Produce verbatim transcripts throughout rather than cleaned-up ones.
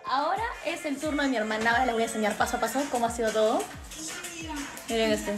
Ahora es el turno de mi hermana. Ahora les voy a enseñar paso a paso cómo ha sido todo. Miren este.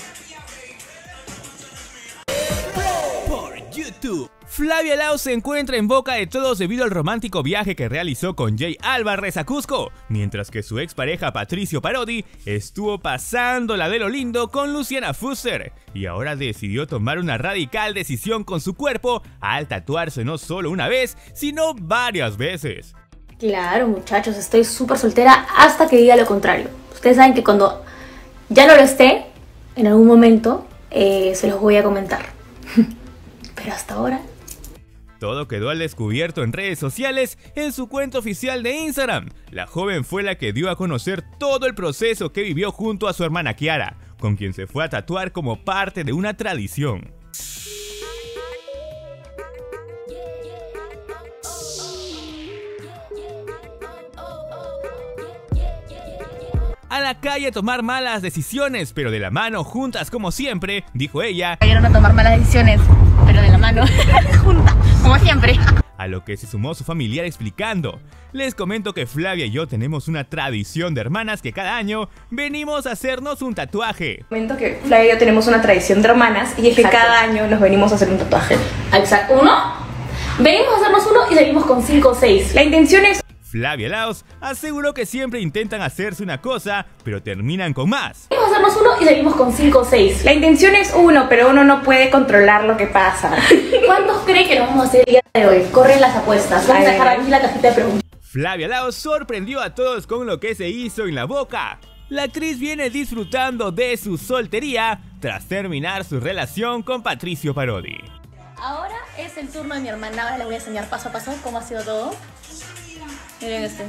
Por YouTube. Flavia Lao se encuentra en boca de todos debido al romántico viaje que realizó con Jay Álvarez a Cusco, mientras que su expareja Patricio Parodi estuvo pasándola de lo lindo con Luciana Fuster y ahora decidió tomar una radical decisión con su cuerpo al tatuarse no solo una vez, sino varias veces. Claro, muchachos, estoy súper soltera hasta que diga lo contrario. Ustedes saben que cuando ya no lo esté, en algún momento, eh, se los voy a comentar. Pero hasta ahora... Todo quedó al descubierto en redes sociales en su cuenta oficial de Instagram. La joven fue la que dio a conocer todo el proceso que vivió junto a su hermana Kiara, con quien se fue a tatuar como parte de una tradición. A la calle a tomar malas decisiones, pero de la mano, juntas como siempre, dijo ella. Cayeron a tomar malas decisiones, pero de la mano, juntas, como siempre. A lo que se sumó su familiar explicando. Les comento que Flavia y yo tenemos una tradición de hermanas que cada año venimos a hacernos un tatuaje. Comento que Flavia y yo tenemos una tradición de hermanas y es que Exacto. cada año nos venimos a hacer un tatuaje. Exacto. Uno, venimos a hacernos uno y salimos con cinco o seis. La intención es... Flavia Laos aseguró que siempre intentan hacerse una cosa, pero terminan con más. Venimos a hacernos uno y salimos con cinco o seis. La intención es uno, pero uno no puede controlar lo que pasa. ¿Cuántos creen que lo vamos a hacer el día de hoy? Corren las apuestas. Vamos Ay, a dejar ay, aquí la cajita de preguntas. Flavia Laos sorprendió a todos con lo que se hizo en la boca. La actriz viene disfrutando de su soltería tras terminar su relación con Patricio Parodi. Ahora es el turno de mi hermana. Ahora les voy a enseñar paso a paso cómo ha sido todo. Miren este.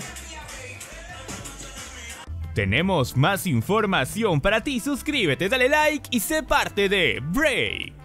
Tenemos más información para ti, suscríbete, dale like y sé parte de Break.